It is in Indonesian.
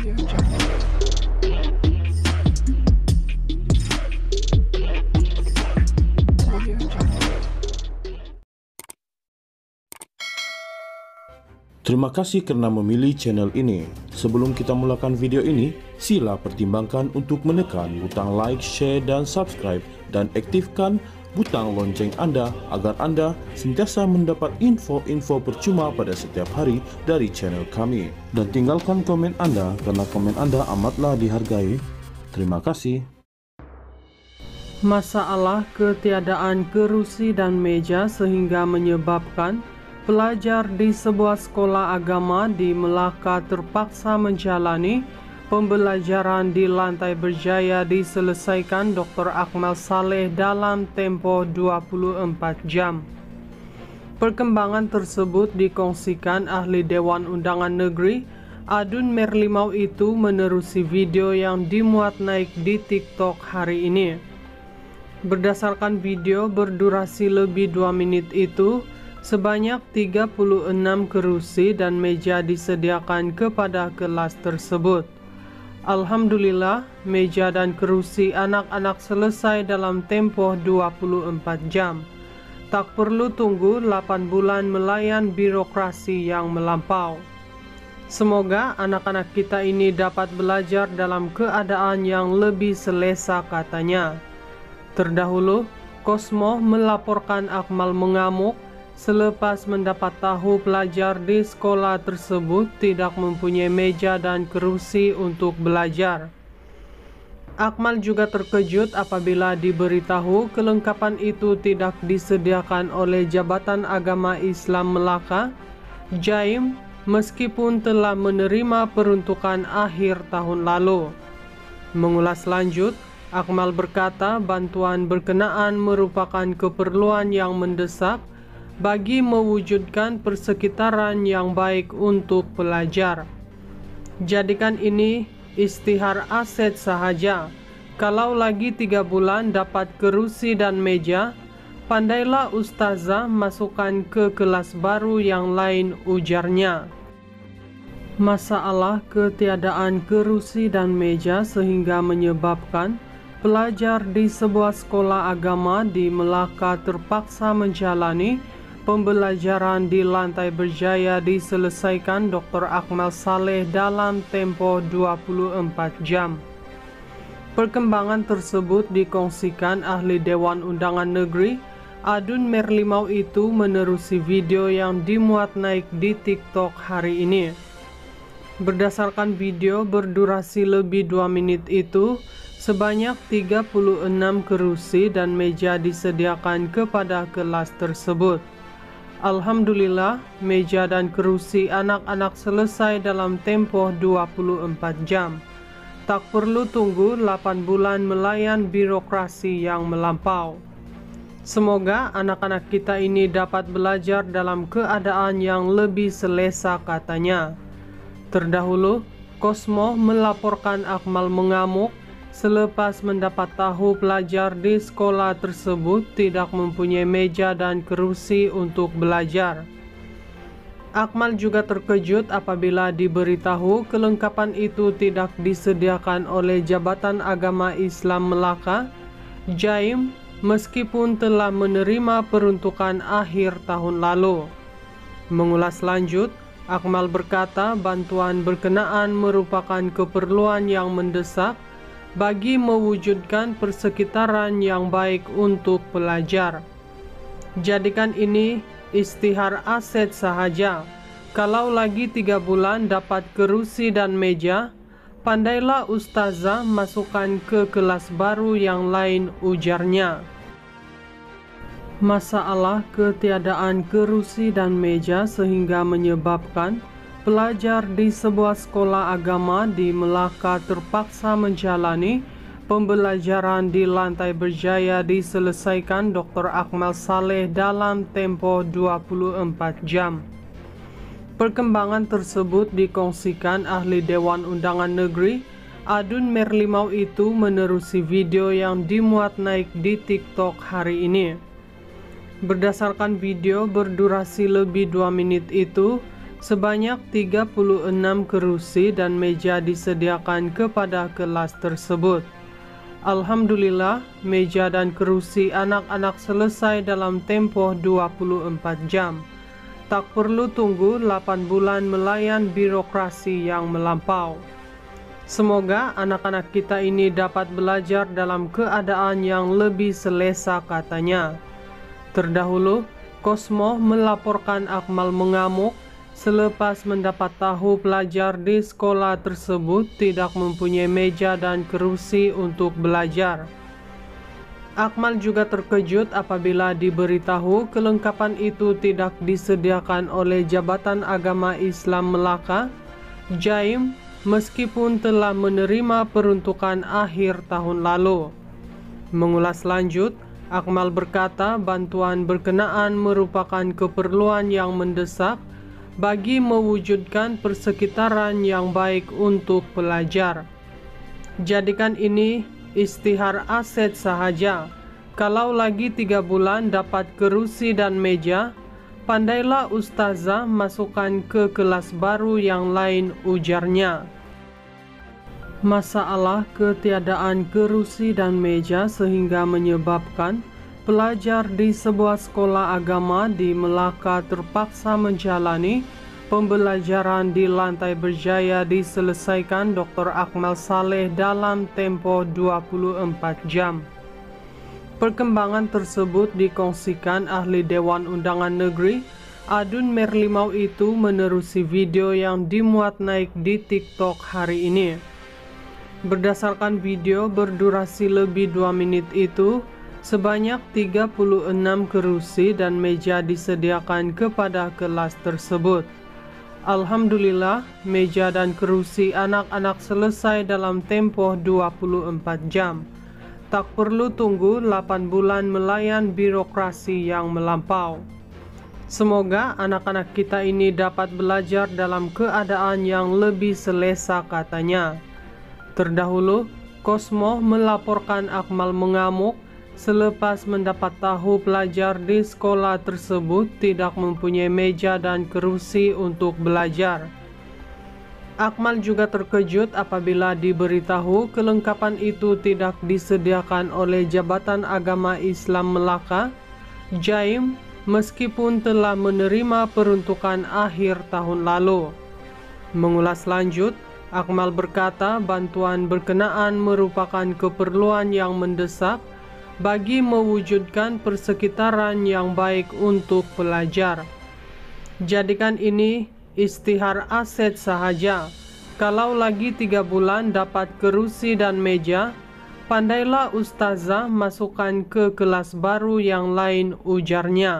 Terima kasih karena memilih channel ini. Sebelum kita mulakan video ini, sila pertimbangkan untuk menekan butang like, share, dan subscribe, dan aktifkan butang lonceng Anda agar Anda sentiasa mendapat info-info percuma pada setiap hari dari channel kami. Dan tinggalkan komen Anda karena komen Anda amatlah dihargai. Terima kasih. Masalah ketiadaan kerusi dan meja sehingga menyebabkan pelajar di sebuah sekolah agama di Melaka terpaksa menjalani pembelajaran di lantai berjaya diselesaikan Dr. Akmal Saleh dalam tempo 24 jam. Perkembangan tersebut dikongsikan ahli Dewan Undangan Negeri Adun Merlimau itu menerusi video yang dimuat naik di TikTok hari ini. Berdasarkan video berdurasi lebih 2 menit itu, sebanyak 36 kerusi dan meja disediakan kepada kelas tersebut. Alhamdulillah, meja dan kerusi anak-anak selesai dalam tempo 24 jam. Tak perlu tunggu 8 bulan melayan birokrasi yang melampau. Semoga anak-anak kita ini dapat belajar dalam keadaan yang lebih selesa, katanya. Terdahulu, Kosmo melaporkan Akmal mengamuk selepas mendapat tahu pelajar di sekolah tersebut tidak mempunyai meja dan kerusi untuk belajar. Akmal juga terkejut apabila diberitahu kelengkapan itu tidak disediakan oleh Jabatan Agama Islam Melaka, JAIM, meskipun telah menerima peruntukan akhir tahun lalu. Mengulas lanjut, Akmal berkata bantuan berkenaan merupakan keperluan yang mendesak bagi mewujudkan persekitaran yang baik untuk pelajar. Jadikan ini istihar aset sahaja. Kalau lagi 3 bulan dapat kerusi dan meja, pandailah ustazah masukkan ke kelas baru yang lain, ujarnya. Masalah ketiadaan kerusi dan meja sehingga menyebabkan pelajar di sebuah sekolah agama di Melaka terpaksa menjalani pembelajaran di lantai berjaya diselesaikan Dr. Akmal Saleh dalam tempo 24 jam. Perkembangan tersebut dikongsikan ahli Dewan Undangan Negeri Adun Merlimau itu menerusi video yang dimuat naik di TikTok hari ini. Berdasarkan video berdurasi lebih 2 menit itu, sebanyak 36 kerusi dan meja disediakan kepada kelas tersebut. Alhamdulillah, meja dan kerusi anak-anak selesai dalam tempo 24 jam. Tak perlu tunggu 8 bulan melayan birokrasi yang melampau. Semoga anak-anak kita ini dapat belajar dalam keadaan yang lebih selesa, katanya. Terdahulu, Kosmo melaporkan Akmal mengamuk selepas mendapat tahu pelajar di sekolah tersebut tidak mempunyai meja dan kerusi untuk belajar. Akmal juga terkejut apabila diberitahu kelengkapan itu tidak disediakan oleh Jabatan Agama Islam Melaka, JAIM, meskipun telah menerima peruntukan akhir tahun lalu. Mengulas lanjut, Akmal berkata bantuan berkenaan merupakan keperluan yang mendesak bagi mewujudkan persekitaran yang baik untuk pelajar. Jadikan ini istihar aset sahaja. Kalau lagi 3 bulan dapat kerusi dan meja, pandailah ustazah masukkan ke kelas baru yang lain, ujarnya. Masalah ketiadaan kerusi dan meja sehingga menyebabkan pelajar di sebuah sekolah agama di Melaka terpaksa menjalani pembelajaran di lantai berjaya diselesaikan Dr. Akmal Saleh dalam tempo 24 jam. Perkembangan tersebut dikongsikan ahli Dewan Undangan Negeri Adun Merlimau itu menerusi video yang dimuat naik di TikTok hari ini. Berdasarkan video berdurasi lebih 2 menit itu, Sebanyak 36 kerusi dan meja disediakan kepada kelas tersebut. Alhamdulillah, meja dan kerusi anak-anak selesai dalam tempoh 24 jam. Tak perlu tunggu 8 bulan melayan birokrasi yang melampau. Semoga anak-anak kita ini dapat belajar dalam keadaan yang lebih selesa, katanya. Terdahulu, Kosmo melaporkan Akmal mengamuk selepas mendapat tahu pelajar di sekolah tersebut tidak mempunyai meja dan kerusi untuk belajar. Akmal juga terkejut apabila diberitahu kelengkapan itu tidak disediakan oleh Jabatan Agama Islam Melaka, JAIM, meskipun telah menerima peruntukan akhir tahun lalu. Mengulas lanjut, Akmal berkata bantuan berkenaan merupakan keperluan yang mendesak bagi mewujudkan persekitaran yang baik untuk pelajar. Jadikan ini istihar aset sahaja. Kalau lagi 3 bulan dapat kerusi dan meja, pandailah ustazah masukkan ke kelas baru yang lain, ujarnya. Masalah ketiadaan kerusi dan meja sehingga menyebabkan pelajar di sebuah sekolah agama di Melaka terpaksa menjalani pembelajaran di lantai berjaya diselesaikan Dr. Akmal Saleh dalam tempo 24 jam. Perkembangan tersebut dikongsikan ahli Dewan Undangan Negeri Adun Merlimau itu menerusi video yang dimuat naik di TikTok hari ini. Berdasarkan video berdurasi lebih 2 menit itu, sebanyak 36 kerusi dan meja disediakan kepada kelas tersebut. Alhamdulillah, meja dan kerusi anak-anak selesai dalam tempoh 24 jam. Tak perlu tunggu 8 bulan melayan birokrasi yang melampau. Semoga anak-anak kita ini dapat belajar dalam keadaan yang lebih selesa, katanya. Terdahulu, Kosmo melaporkan Akmal mengamuk selepas mendapat tahu pelajar di sekolah tersebut tidak mempunyai meja dan kerusi untuk belajar. Akmal juga terkejut apabila diberitahu kelengkapan itu tidak disediakan oleh Jabatan Agama Islam Melaka, JAIM, meskipun telah menerima peruntukan akhir tahun lalu. Mengulas lanjut, Akmal berkata bantuan berkenaan merupakan keperluan yang mendesak bagi mewujudkan persekitaran yang baik untuk pelajar. Jadikan ini istihar aset sahaja. Kalau lagi 3 bulan dapat kerusi dan meja, pandailah ustazah masukkan ke kelas baru yang lain, ujarnya.